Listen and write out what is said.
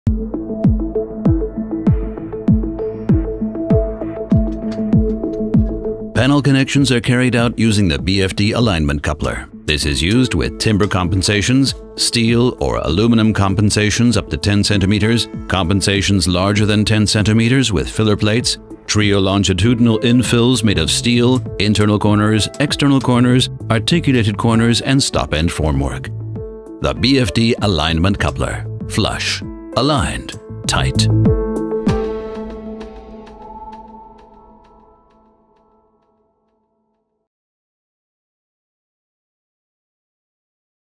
Panel connections are carried out using the BFD Alignment Coupler. This is used with timber compensations, steel or aluminum compensations up to 10 centimeters, compensations larger than 10 centimeters with filler plates, trio longitudinal infills made of steel, internal corners, external corners, articulated corners, and stopend formwork. The BFD Alignment Coupler. Flush. Aligned. Tight.